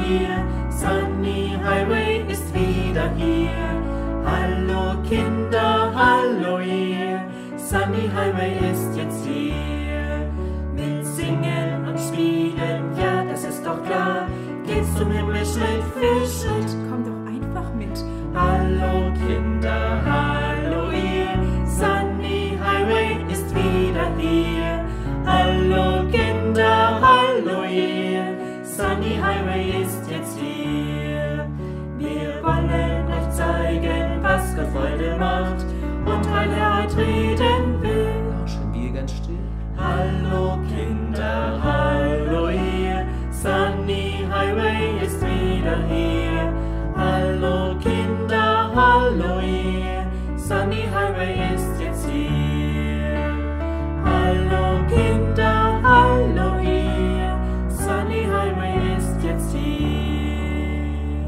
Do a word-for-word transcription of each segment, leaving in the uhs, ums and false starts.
ihr, Sunny Highway ist wieder hier. Hallo Kinder, hallo ihr, Sunny Highway ist jetzt hier. Mit Singen und Spielen, ja das ist doch klar, geht's zum Himmel Schritt für Schritt. Komm doch einfach mit. Hallo Kinder, hallo ihr, Sunny Highway ist wieder hier. Hallo Kinder, hallo ihr, Sunny Highway ist jetzt hier. Wir wollen euch zeigen, was Gott Freude macht und Heilheit reden will. Lauschen wir ganz still. Hallo Kinder, hallo ihr, Sunny Highway ist wieder hier. Hallo Kinder, hallo ihr, Sunny Highway ist jetzt hier. Hallo Kinder, hallo ihr, Sunny Highway ist jetzt hier.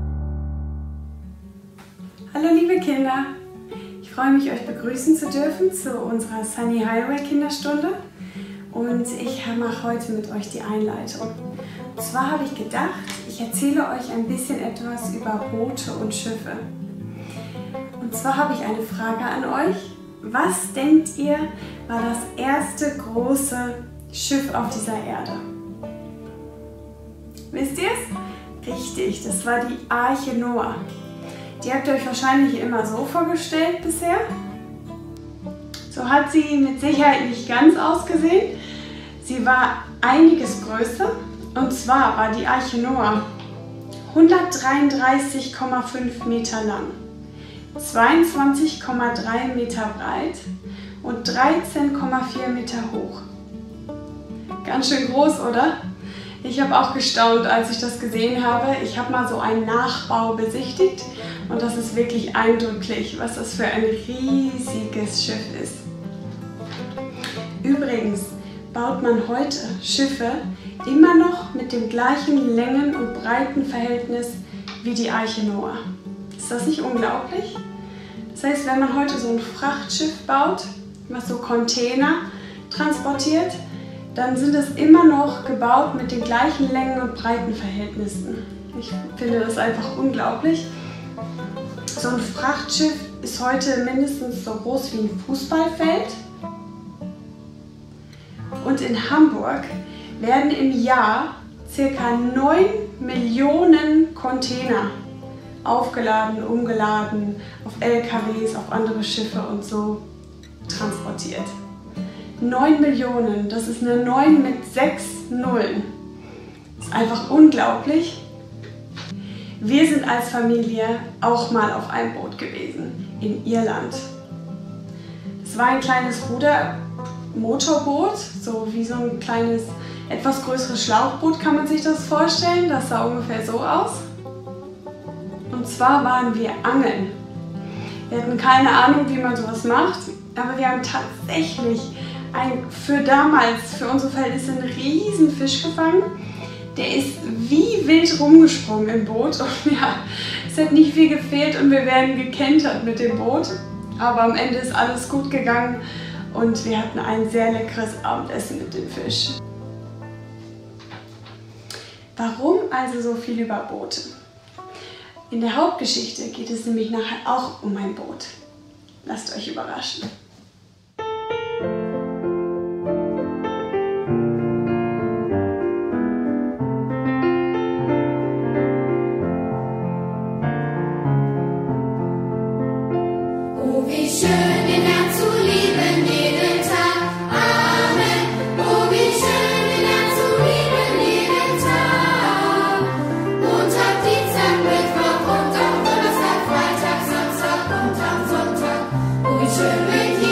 Hallo liebe Kinder, ich freue mich, euch begrüßen zu dürfen zu unserer Sunny Highway Kinderstunde und ich mache heute mit euch die Einleitung. Und zwar habe ich gedacht, ich erzähle euch ein bisschen etwas über Boote und Schiffe. Und zwar habe ich eine Frage an euch. Was denkt ihr, war das erste große Schiff auf dieser Erde? Wisst ihr es? Richtig, das war die Arche Noah. Die habt ihr euch wahrscheinlich immer so vorgestellt bisher. So hat sie mit Sicherheit nicht ganz ausgesehen. Sie war einiges größer. Und zwar war die Arche Noah hundertdreiunddreißig Komma fünf Meter lang, zweiundzwanzig Komma drei Meter breit und dreizehn Komma vier Meter hoch. Ganz schön groß, oder? Ich habe auch gestaunt, als ich das gesehen habe. Ich habe mal so einen Nachbau besichtigt und das ist wirklich eindrücklich, was das für ein riesiges Schiff ist. Übrigens baut man heute Schiffe immer noch mit dem gleichen Längen- und Breitenverhältnis wie die Arche Noah. Ist das nicht unglaublich? Das heißt, wenn man heute so ein Frachtschiff baut, was so Container transportiert, dann sind es immer noch gebaut mit den gleichen Längen- und Breitenverhältnissen. Ich finde das einfach unglaublich. So ein Frachtschiff ist heute mindestens so groß wie ein Fußballfeld. Und in Hamburg werden im Jahr ca. neun Millionen Container aufgeladen, umgeladen, auf L K Ws, auf andere Schiffe und so transportiert. neun Millionen, das ist eine neun mit sechs Nullen. Das ist einfach unglaublich. Wir sind als Familie auch mal auf einem Boot gewesen, in Irland. Es war ein kleines Ruder-Motorboot, so wie so ein kleines, etwas größeres Schlauchboot kann man sich das vorstellen. Das sah ungefähr so aus. Und zwar waren wir angeln. Wir hatten keine Ahnung, wie man sowas macht, aber wir haben tatsächlich ein, für damals, für unsere Verhältnisse, einen riesen Fisch gefangen. Der ist wie wild rumgesprungen im Boot und ja, es hat nicht viel gefehlt und wir werden gekentert mit dem Boot. Aber am Ende ist alles gut gegangen und wir hatten ein sehr leckeres Abendessen mit dem Fisch. Warum also so viel über Boote? In der Hauptgeschichte geht es nämlich nachher auch um ein Boot. Lasst euch überraschen. Oh, wie schön, den Herrn zu lieben jeden Tag. Amen. Oh, wie schön, den Herrn zu lieben jeden Tag. Montag, Dienstag, Mittwoch und auch Donnerstag, Freitag, Samstag und am Sonntag. Oh, wie schön mit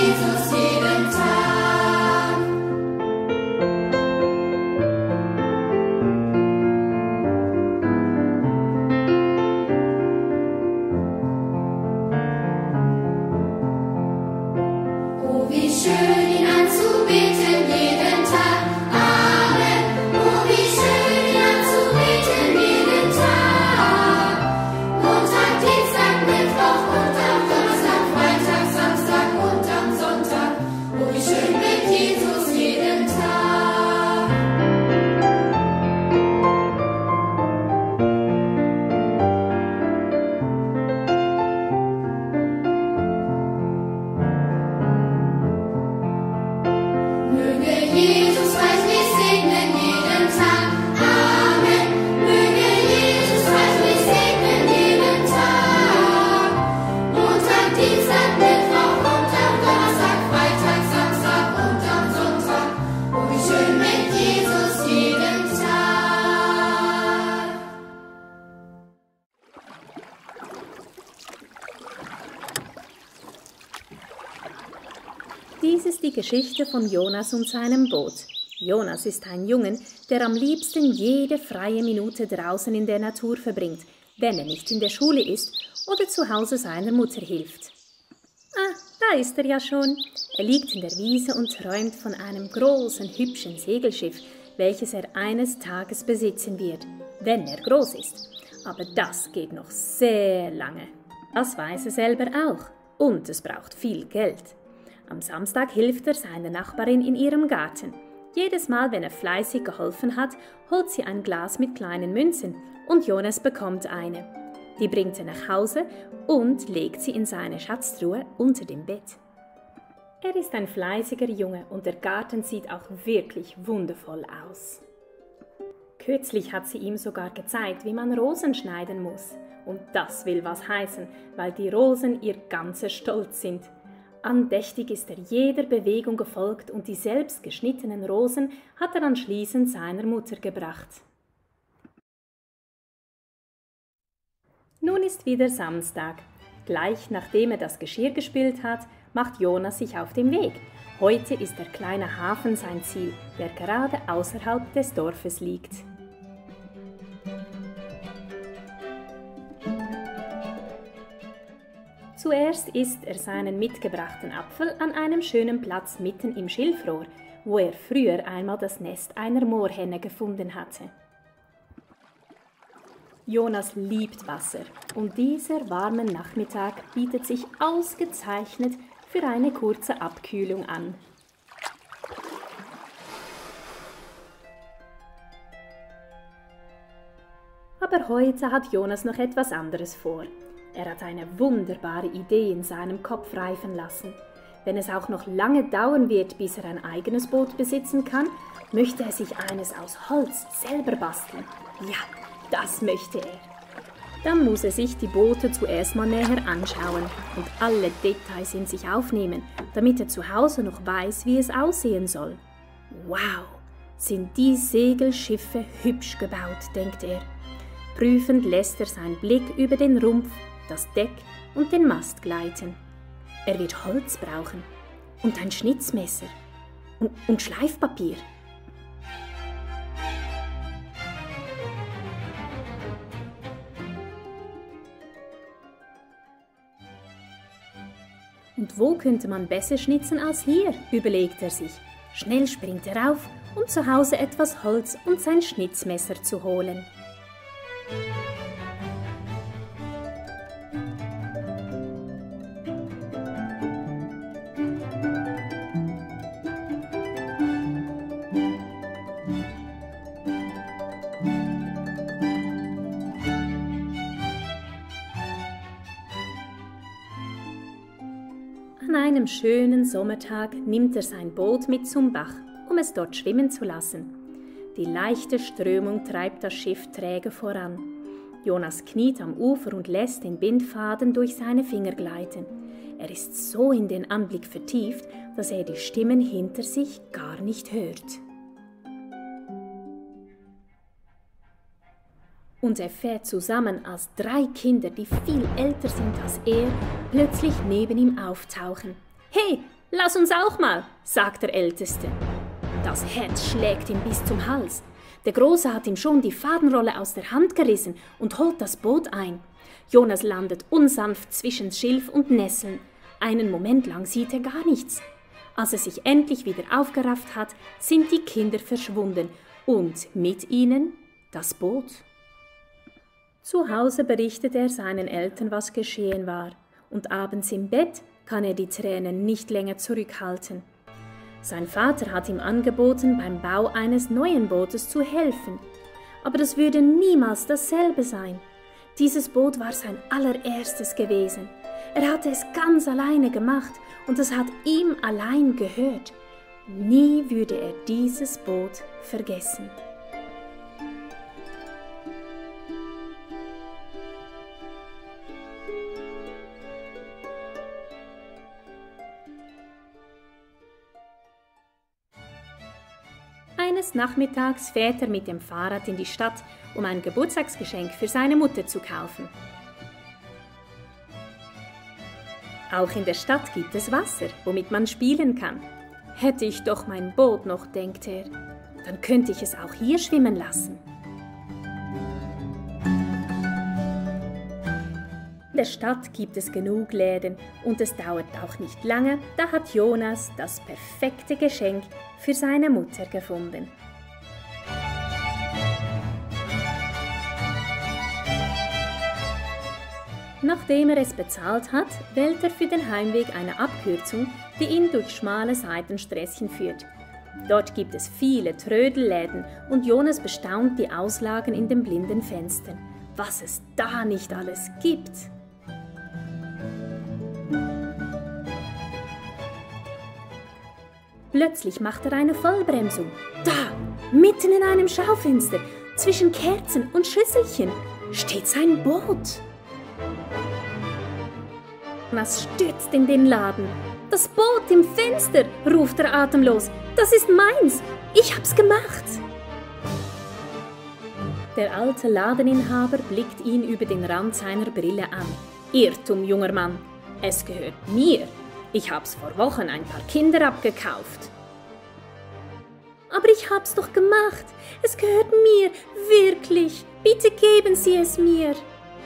Dies ist die Geschichte von Jonas und seinem Boot. Jonas ist ein Junge, der am liebsten jede freie Minute draußen in der Natur verbringt, wenn er nicht in der Schule ist oder zu Hause seiner Mutter hilft. Ah, da ist er ja schon. Er liegt in der Wiese und träumt von einem großen, hübschen Segelschiff, welches er eines Tages besitzen wird, wenn er groß ist. Aber das geht noch sehr lange. Das weiß er selber auch. Und es braucht viel Geld. Am Samstag hilft er seiner Nachbarin in ihrem Garten. Jedes Mal, wenn er fleißig geholfen hat, holt sie ein Glas mit kleinen Münzen und Jonas bekommt eine. Die bringt er nach Hause und legt sie in seine Schatztruhe unter dem Bett. Er ist ein fleißiger Junge und der Garten sieht auch wirklich wundervoll aus. Kürzlich hat sie ihm sogar gezeigt, wie man Rosen schneiden muss. Und das will was heißen, weil die Rosen ihr ganzer Stolz sind. Andächtig ist er jeder Bewegung gefolgt und die selbst geschnittenen Rosen hat er anschließend seiner Mutter gebracht. Nun ist wieder Samstag. Gleich nachdem er das Geschirr gespült hat, macht Jonas sich auf den Weg. Heute ist der kleine Hafen sein Ziel, der gerade außerhalb des Dorfes liegt. Zuerst isst er seinen mitgebrachten Apfel an einem schönen Platz mitten im Schilfrohr, wo er früher einmal das Nest einer Moorhenne gefunden hatte. Jonas liebt Wasser und dieser warme Nachmittag bietet sich ausgezeichnet für eine kurze Abkühlung an. Aber heute hat Jonas noch etwas anderes vor. Er hat eine wunderbare Idee in seinem Kopf reifen lassen. Wenn es auch noch lange dauern wird, bis er ein eigenes Boot besitzen kann, möchte er sich eines aus Holz selber basteln. Ja, das möchte er. Dann muss er sich die Boote zuerst mal näher anschauen und alle Details in sich aufnehmen, damit er zu Hause noch weiß, wie es aussehen soll. Wow, sind die Segelschiffe hübsch gebaut, denkt er. Prüfend lässt er seinen Blick über den Rumpf, das Deck und den Mast gleiten. Er wird Holz brauchen und ein Schnitzmesser und, und Schleifpapier. Und wo könnte man besser schnitzen als hier, überlegt er sich. Schnell springt er auf, um zu Hause etwas Holz und sein Schnitzmesser zu holen. An einem schönen Sommertag nimmt er sein Boot mit zum Bach, um es dort schwimmen zu lassen. Die leichte Strömung treibt das Schiff träge voran. Jonas kniet am Ufer und lässt den Bindfaden durch seine Finger gleiten. Er ist so in den Anblick vertieft, dass er die Stimmen hinter sich gar nicht hört. Und er fährt zusammen, als drei Kinder, die viel älter sind als er, plötzlich neben ihm auftauchen. »Hey, lass uns auch mal«, sagt der Älteste. Das Herz schlägt ihm bis zum Hals. Der Große hat ihm schon die Fadenrolle aus der Hand gerissen und holt das Boot ein. Jonas landet unsanft zwischen Schilf und Nesseln. Einen Moment lang sieht er gar nichts. Als er sich endlich wieder aufgerafft hat, sind die Kinder verschwunden und mit ihnen das Boot. Zu Hause berichtet er seinen Eltern, was geschehen war, und abends im Bett kann er die Tränen nicht länger zurückhalten. Sein Vater hat ihm angeboten, beim Bau eines neuen Bootes zu helfen, aber das würde niemals dasselbe sein. Dieses Boot war sein allererstes gewesen. Er hatte es ganz alleine gemacht und es hat ihm allein gehört. Nie würde er dieses Boot vergessen. Eines Nachmittags fährt er mit dem Fahrrad in die Stadt, um ein Geburtstagsgeschenk für seine Mutter zu kaufen. Auch in der Stadt gibt es Wasser, womit man spielen kann. Hätte ich doch mein Boot noch, denkt er, dann könnte ich es auch hier schwimmen lassen. In der Stadt gibt es genug Läden und es dauert auch nicht lange, da hat Jonas das perfekte Geschenk für seine Mutter gefunden. Nachdem er es bezahlt hat, wählt er für den Heimweg eine Abkürzung, die ihn durch schmale Seitensträßchen führt. Dort gibt es viele Trödelläden und Jonas bestaunt die Auslagen in den blinden Fenstern. Was es da nicht alles gibt! Plötzlich macht er eine Vollbremsung. Da, mitten in einem Schaufenster, zwischen Kerzen und Schüsselchen, steht sein Boot. Jonas stürzt in den Laden. Das Boot im Fenster, ruft er atemlos. Das ist meins. Ich hab's gemacht. Der alte Ladeninhaber blickt ihn über den Rand seiner Brille an. Irrtum, junger Mann. Es gehört mir. Ich hab's vor Wochen ein paar Kinder abgekauft. Aber ich hab's doch gemacht. Es gehört mir, wirklich. Bitte geben Sie es mir.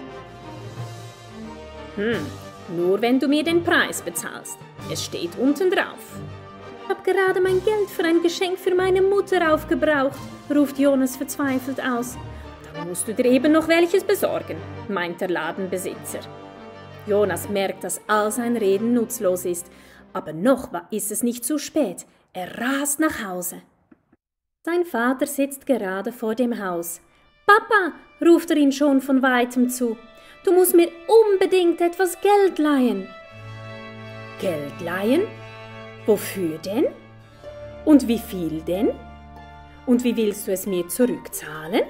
Hm, nur wenn du mir den Preis bezahlst. Es steht unten drauf. Ich hab gerade mein Geld für ein Geschenk für meine Mutter aufgebraucht, ruft Jonas verzweifelt aus. Dann musst du dir eben noch welches besorgen, meint der Ladenbesitzer. Jonas merkt, dass all sein Reden nutzlos ist, aber noch ist es nicht zu spät. Er rast nach Hause. Sein Vater sitzt gerade vor dem Haus. »Papa«, ruft er ihn schon von weitem zu, »du musst mir unbedingt etwas Geld leihen.« »Geld leihen? Wofür denn? Und wie viel denn? Und wie willst du es mir zurückzahlen?«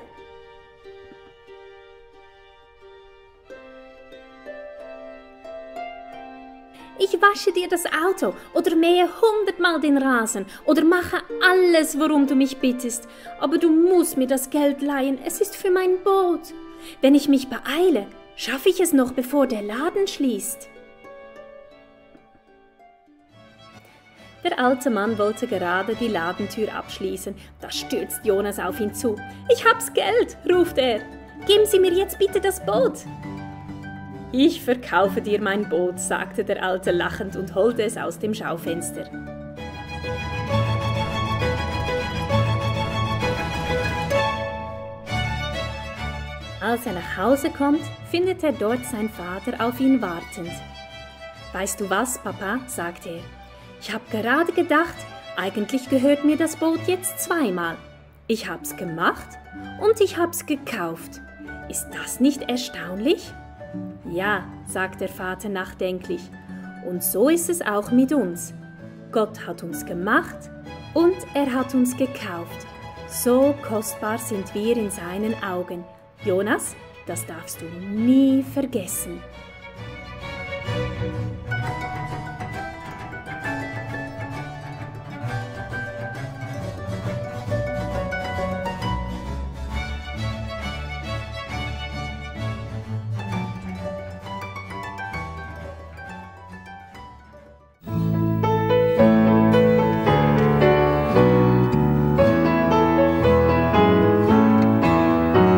Ich wasche dir das Auto oder mähe hundertmal den Rasen oder mache alles, worum du mich bittest. Aber du musst mir das Geld leihen, es ist für mein Boot. Wenn ich mich beeile, schaffe ich es noch, bevor der Laden schließt. Der alte Mann wollte gerade die Ladentür abschließen. Da stürzt Jonas auf ihn zu. »Ich hab's Geld«, ruft er. »Geben Sie mir jetzt bitte das Boot.« »Ich verkaufe dir mein Boot«, sagte der Alte lachend und holte es aus dem Schaufenster. Als er nach Hause kommt, findet er dort seinen Vater auf ihn wartend. »Weißt du was, Papa?«, sagt er. »Ich habe gerade gedacht, eigentlich gehört mir das Boot jetzt zweimal. Ich hab's gemacht und ich hab's gekauft. Ist das nicht erstaunlich?« »Ja«, sagt der Vater nachdenklich, »und so ist es auch mit uns. Gott hat uns gemacht und er hat uns gekauft. So kostbar sind wir in seinen Augen. Jonas, das darfst du nie vergessen.«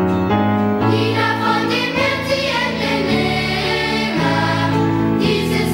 Lieder von dem Herrn, sie entnehmen, dieses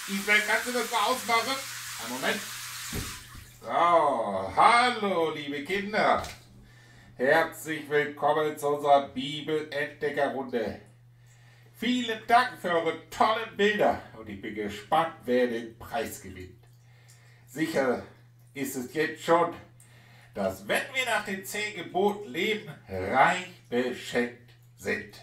Isabel, kannst du das mal ausmachen? Einen Moment. So, hallo liebe Kinder. Herzlich willkommen zu unserer Bibelentdeckerrunde. Vielen Dank für eure tollen Bilder und ich bin gespannt, wer den Preis gewinnt. Sicher ist es jetzt schon, dass wenn wir nach den zehn Geboten leben, reich beschenkt sind.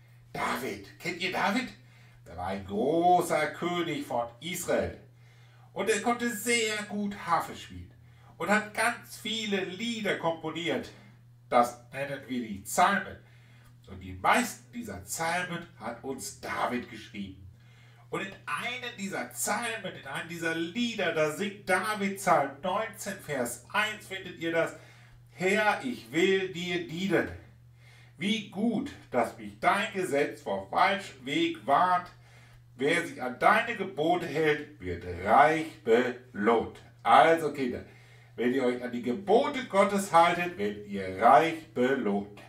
David, kennt ihr David? Er war ein großer König von Israel und er konnte sehr gut Harfe spielen und hat ganz viele Lieder komponiert. Das nennen wir die Psalmen. Und die meisten dieser Psalmen hat uns David geschrieben. Und in einem dieser Psalmen, in einem dieser Lieder, da singt David Psalm neunzehn, Vers eins, findet ihr das: Herr, ich will dir dienen. Wie gut, dass mich dein Gesetz vom falschen Weg warnt. Wer sich an deine Gebote hält, wird reich belohnt. Also Kinder, wenn ihr euch an die Gebote Gottes haltet, werdet ihr reich belohnt.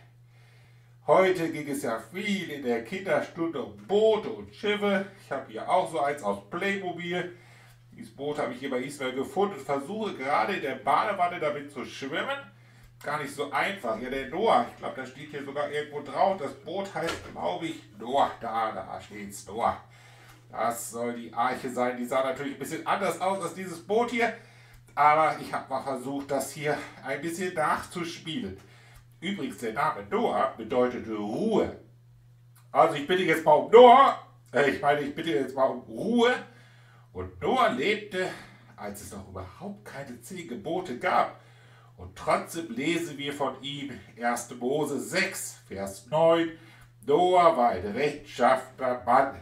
Heute ging es ja viel in der Kinderstunde um Boote und Schiffe. Ich habe hier auch so eins aus Playmobil. Dieses Boot habe ich hier bei Israel gefunden und versuche gerade in der Badewanne damit zu schwimmen. Gar nicht so einfach. Ja, der Noah, ich glaube, da steht hier sogar irgendwo drauf. Das Boot heißt, glaube ich, Noah. Da, da steht es, Noah. Das soll die Arche sein. Die sah natürlich ein bisschen anders aus als dieses Boot hier. Aber ich habe mal versucht, das hier ein bisschen nachzuspielen. Übrigens, der Name Noah bedeutet Ruhe. Also ich bitte jetzt mal um Noah. Äh, ich meine, ich bitte jetzt mal um Ruhe. Und Noah lebte, als es noch überhaupt keine zehn Gebote gab. Und trotzdem lesen wir von ihm erster Mose sechs, Vers neun. Noah war ein rechtschaffener Mann.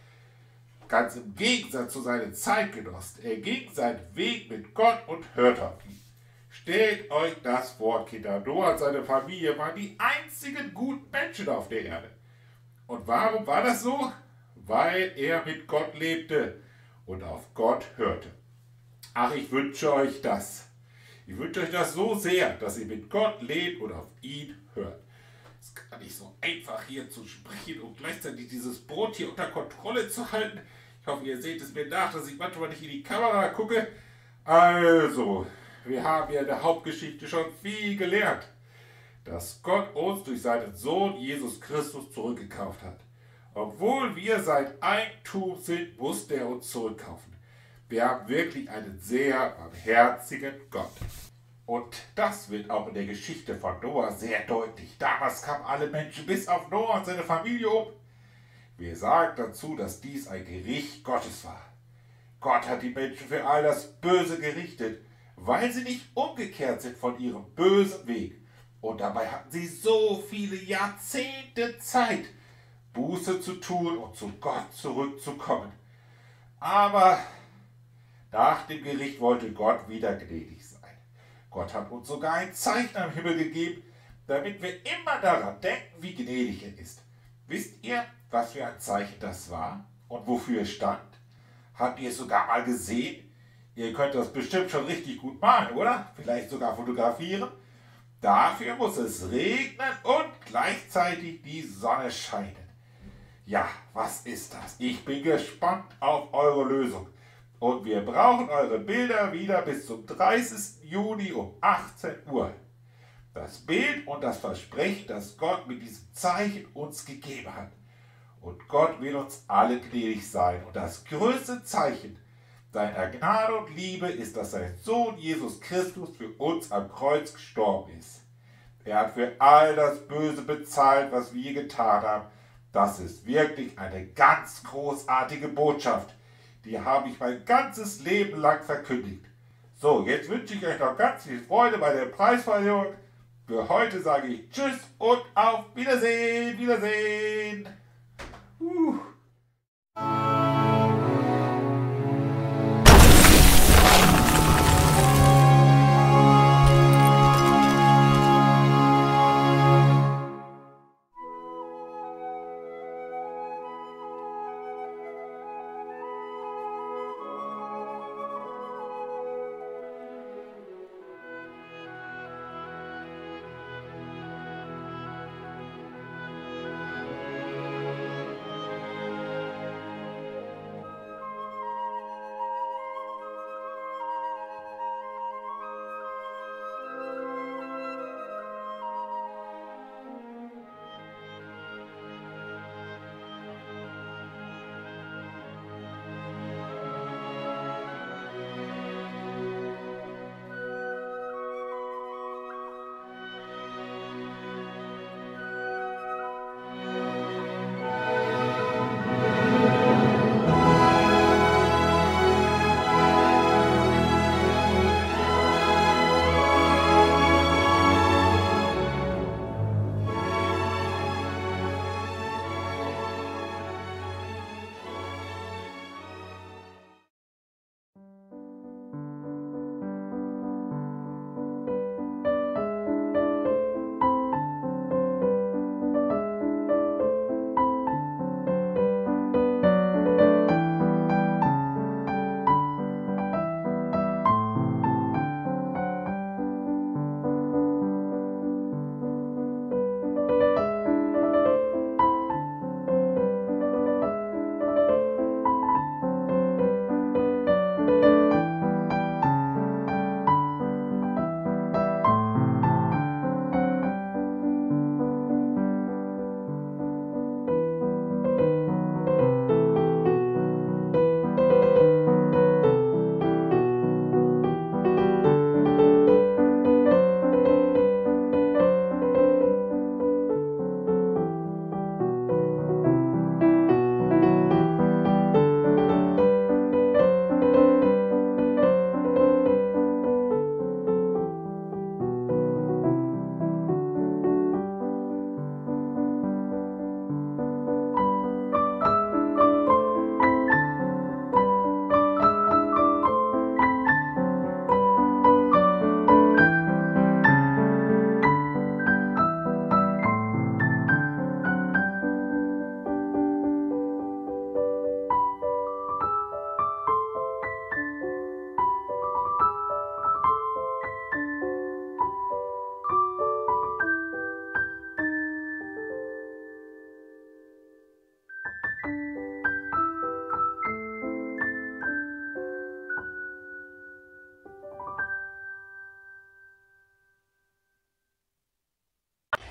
Ganz im Gegensatz zu seinen Zeitgenossen. Er ging seinen Weg mit Gott und hörte auf ihn. Stellt euch das vor, Kinder. Noah und seine Familie waren die einzigen guten Menschen auf der Erde. Und warum war das so? Weil er mit Gott lebte und auf Gott hörte. Ach, ich wünsche euch das. Ich wünsche euch das so sehr, dass ihr mit Gott lebt und auf ihn hört. Es ist gar nicht so einfach, hier zu sprechen und gleichzeitig dieses Boot hier unter Kontrolle zu halten. Ich hoffe, ihr seht es mir nach, dass ich manchmal nicht in die Kamera gucke. Also, wir haben ja in der Hauptgeschichte schon viel gelernt, dass Gott uns durch seinen Sohn Jesus Christus zurückgekauft hat. Obwohl wir sein Eigentum sind, musste er uns zurückkaufen. Wir haben wirklich einen sehr barmherzigen Gott. Und das wird auch in der Geschichte von Noah sehr deutlich. Damals kamen alle Menschen bis auf Noah und seine Familie um. Wir sagen dazu, dass dies ein Gericht Gottes war. Gott hat die Menschen für all das Böse gerichtet, weil sie nicht umgekehrt sind von ihrem bösen Weg. Und dabei hatten sie so viele Jahrzehnte Zeit, Buße zu tun und zu Gott zurückzukommen. Aber nach dem Gericht wollte Gott wieder gnädig sein. Gott hat uns sogar ein Zeichen am Himmel gegeben, damit wir immer daran denken, wie gnädig er ist. Wisst ihr, was für ein Zeichen das war und wofür es stand? Habt ihr es sogar mal gesehen? Ihr könnt das bestimmt schon richtig gut malen, oder? Vielleicht sogar fotografieren. Dafür muss es regnen und gleichzeitig die Sonne scheinen. Ja, was ist das? Ich bin gespannt auf eure Lösung. Und wir brauchen eure Bilder wieder bis zum dreißigsten Juni um achtzehn Uhr. Das Bild und das Versprechen, das Gott mit diesem Zeichen uns gegeben hat. Und Gott will uns alle gnädig sein. Und das größte Zeichen seiner Gnade und Liebe ist, dass sein Sohn Jesus Christus für uns am Kreuz gestorben ist. Er hat für all das Böse bezahlt, was wir getan haben. Das ist wirklich eine ganz großartige Botschaft. Die habe ich mein ganzes Leben lang verkündigt. So, jetzt wünsche ich euch noch ganz viel Freude bei der Preisverleihung. Für heute sage ich Tschüss und auf Wiedersehen, Wiedersehen. Uh.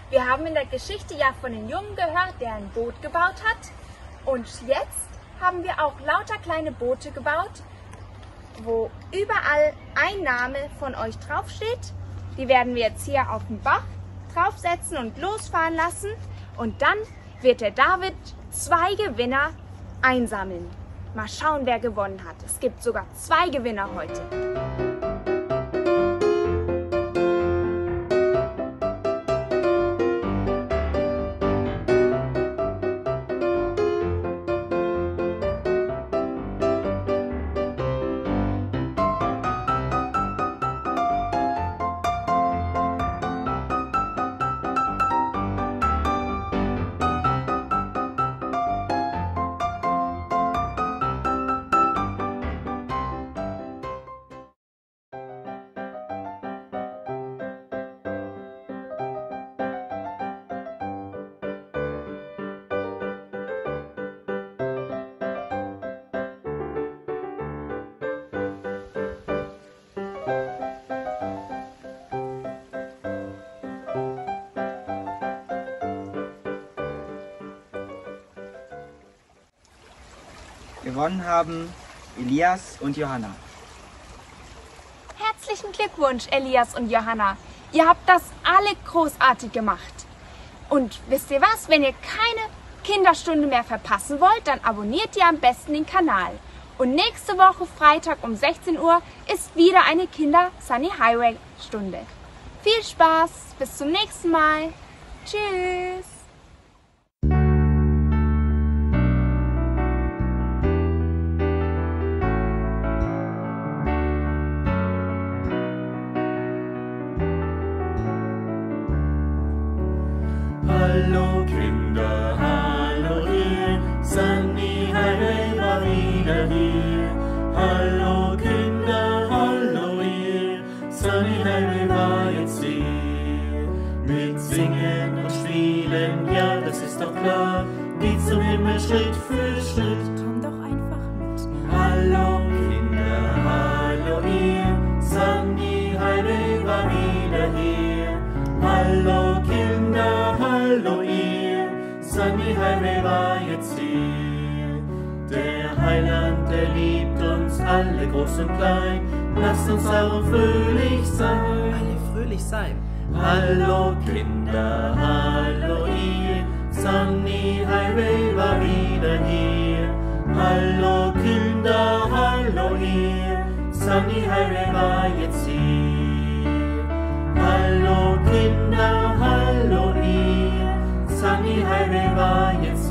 Wir haben in der Geschichte ja von einem Jungen gehört, der ein Boot gebaut hat. Und jetzt haben wir auch lauter kleine Boote gebaut, wo überall ein Name von euch draufsteht. Die werden wir jetzt hier auf den Bach draufsetzen und losfahren lassen. Und dann wird der David zwei Gewinner einsammeln. Mal schauen, wer gewonnen hat. Es gibt sogar zwei Gewinner heute. Gewonnen haben Elias und Johanna. Herzlichen Glückwunsch, Elias und Johanna. Ihr habt das alle großartig gemacht. Und wisst ihr was? Wenn ihr keine Kinderstunde mehr verpassen wollt, dann abonniert ihr am besten den Kanal. Und nächste Woche Freitag um sechzehn Uhr ist wieder eine Kinder-Sunny Highway Stunde. Viel Spaß, bis zum nächsten Mal. Tschüss. Hallo Kinder, hallo ihr, Sunny Highway war wieder hier. Hallo Kinder, hallo ihr, Sunny Highway war jetzt hier. Mit Singen und Spielen, ja das ist doch klar, geht zum Himmel Schritt für Schritt. Komm doch einfach mit. Hallo Kinder, hallo ihr, Sunny Highway war wieder hier. Hallo Kinder, hallo ihr, Sunny Highway war jetzt hier. Der Heiland, der liebt uns alle, groß und klein, lasst uns darum fröhlich sein. Alle fröhlich sein. Hallo Kinder, hallo ihr, Sunny Highway war wieder hier. Hallo Kinder, hallo ihr, Sunny Highway war jetzt hier. Hallo Kinder, hallo ihr, Sunny Highway war jetzt